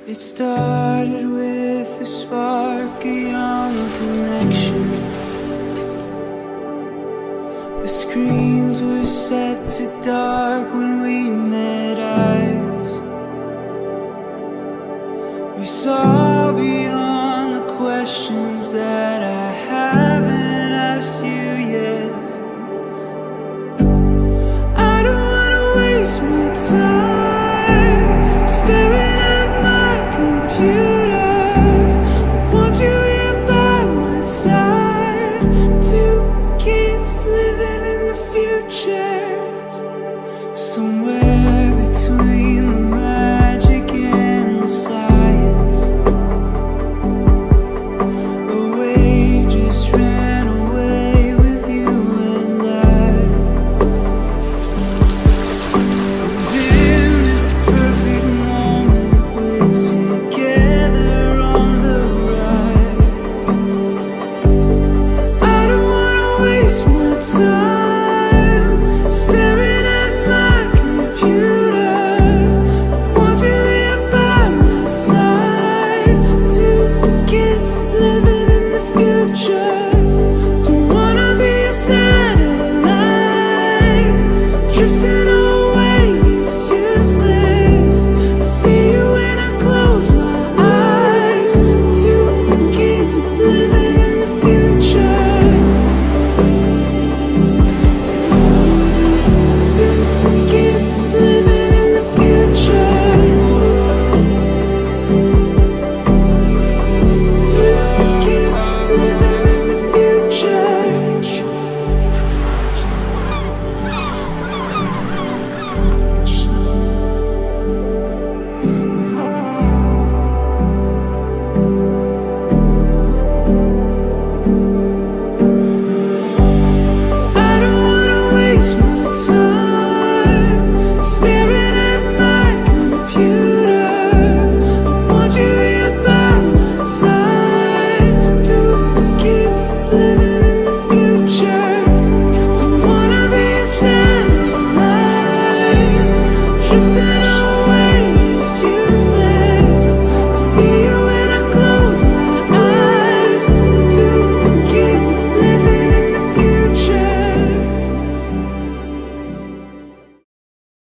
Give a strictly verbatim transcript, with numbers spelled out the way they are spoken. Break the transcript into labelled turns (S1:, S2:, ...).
S1: It started with a spark, a young connection. The screens were set to dark when we met eyes. We saw beyond the questions that I haven't asked you yet. I don't wanna waste more time.